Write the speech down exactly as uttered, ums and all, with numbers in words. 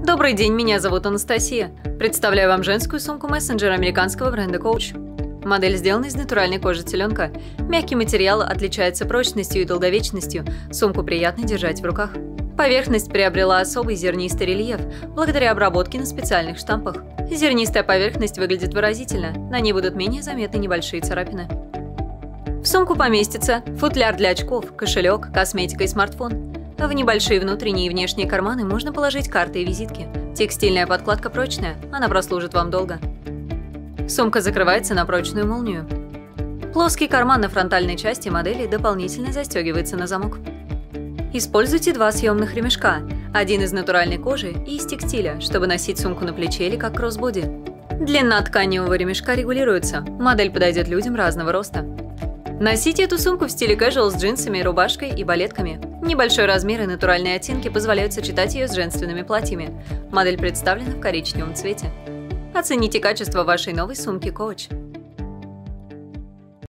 Добрый день, меня зовут Анастасия. Представляю вам женскую сумку-мессенджер американского бренда Coach. Модель сделана из натуральной кожи теленка. Мягкий материал отличается прочностью и долговечностью, сумку приятно держать в руках. Поверхность приобрела особый зернистый рельеф благодаря обработке на специальных штампах. Зернистая поверхность выглядит выразительно, на ней будут менее заметны небольшие царапины. В сумку поместится футляр для очков, кошелек, косметика и смартфон. В небольшие внутренние и внешние карманы можно положить карты и визитки. Текстильная подкладка прочная, она прослужит вам долго. Сумка закрывается на прочную молнию. Плоский карман на фронтальной части модели дополнительно застегивается на замок. Используйте два съемных ремешка, один из натуральной кожи и из текстиля, чтобы носить сумку на плече или как кроссбоди. Длина тканевого ремешка регулируется, модель подойдет людям разного роста. Носите эту сумку в стиле casual с джинсами, рубашкой и балетками. Небольшой размер и натуральные оттенки позволяют сочетать ее с женственными платьями. Модель представлена в коричневом цвете. Оцените качество вашей новой сумки Coach.